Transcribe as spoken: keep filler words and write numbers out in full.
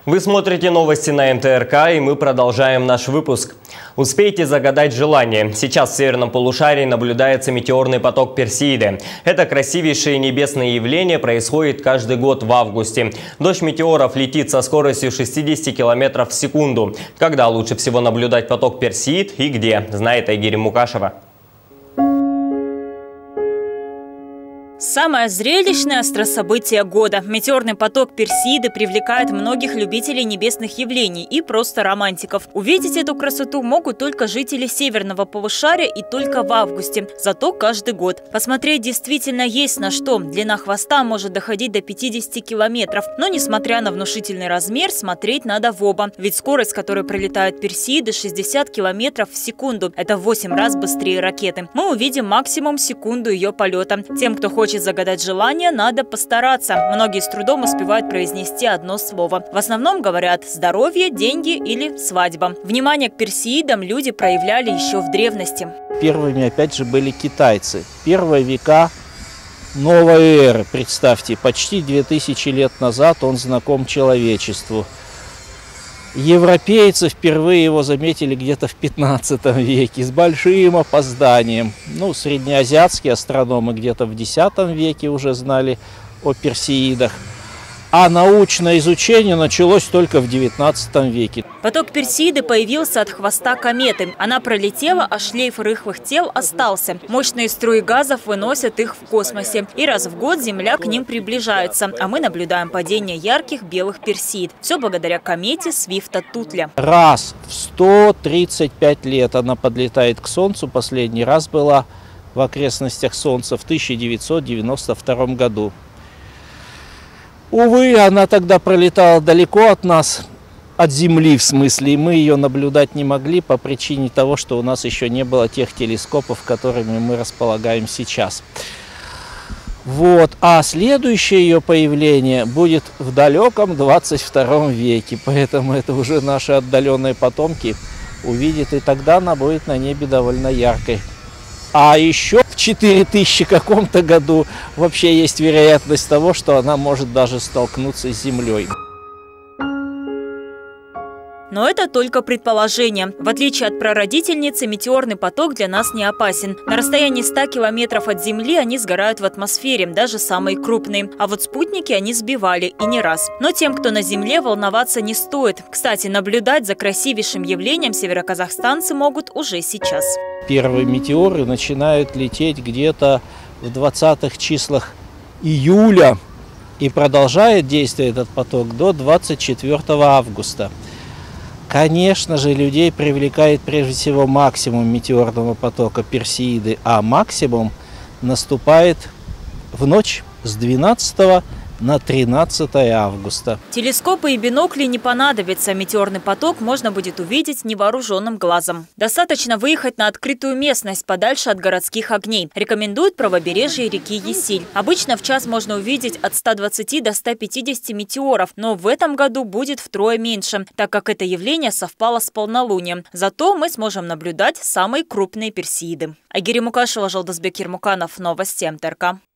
Вы смотрите новости на эм тэ эр ка, и мы продолжаем наш выпуск. Успейте загадать желание. Сейчас в северном полушарии наблюдается метеорный поток Персеиды. Это красивейшее небесное явление происходит каждый год в августе. Дождь метеоров летит со скоростью шестидесяти километров в секунду. Когда лучше всего наблюдать поток Персеид и где, знает Айгерим Мукашева. Самое зрелищное астрособытие года. Метеорный поток Персеиды привлекает многих любителей небесных явлений и просто романтиков. Увидеть эту красоту могут только жители северного полушария и только в августе, зато каждый год. Посмотреть действительно есть на что. Длина хвоста может доходить до пятидесяти километров. Но несмотря на внушительный размер, смотреть надо в оба. Ведь скорость, с которой пролетают Персеиды, шестьдесят километров в секунду. Это в восемь раз быстрее ракеты. Мы увидим максимум секунду ее полета. Тем, кто хочет загадать желание, надо постараться. Многие с трудом успевают произнести одно слово. В основном говорят «здоровье», «деньги» или «свадьба». Внимание к Персеидам люди проявляли еще в древности. Первыми, опять же, были китайцы. Первые века новой эры, представьте, почти две тысячи лет назад он знаком человечеству. Европейцы впервые его заметили где-то в пятнадцатом веке, с большим опозданием. Ну, среднеазиатские астрономы где-то в десятом веке уже знали о Персеидах. А научное изучение началось только в девятнадцатом веке. Поток Персеиды появился от хвоста кометы. Она пролетела, а шлейф рыхлых тел остался. Мощные струи газов выносят их в космосе. И раз в год Земля к ним приближается, а мы наблюдаем падение ярких белых Персеид. Все благодаря комете Свифта-Тутля. Раз в сто тридцать пять лет она подлетает к Солнцу. Последний раз была в окрестностях Солнца в тысяча девятьсот девяносто втором году. Увы, она тогда пролетала далеко от нас, от Земли в смысле, и мы ее наблюдать не могли по причине того, что у нас еще не было тех телескопов, которыми мы располагаем сейчас. Вот. А следующее ее появление будет в далеком двадцать втором веке, поэтому это уже наши отдаленные потомки увидят, и тогда она будет на небе довольно яркой. А еще в четыре тысячи каком-то году вообще есть вероятность того, что она может даже столкнуться с Землей. Но это только предположение. В отличие от прародительницы, метеорный поток для нас не опасен. На расстоянии ста километров от Земли они сгорают в атмосфере, даже самые крупные. А вот спутники они сбивали, и не раз. Но тем, кто на Земле, волноваться не стоит. Кстати, наблюдать за красивейшим явлением североказахстанцы могут уже сейчас. Первые метеоры начинают лететь где-то в двадцатых числах июля. И продолжает действие этот поток до двадцать четвёртого августа. Конечно же, людей привлекает прежде всего максимум метеорного потока Персеиды, а максимум наступает в ночь с двенадцатого на тринадцатое августа. Телескопы и бинокли не понадобятся. Метеорный поток можно будет увидеть невооруженным глазом. Достаточно выехать на открытую местность, подальше от городских огней. Рекомендуют правобережье реки Есиль. Обычно в час можно увидеть от ста двадцати до ста пятидесяти метеоров, но в этом году будет втрое меньше, так как это явление совпало с полнолунием. Зато мы сможем наблюдать самые крупные Персеиды. Айгерим Мукашева, Жолдасбек Ермуканов, новости эм тэ эр ка.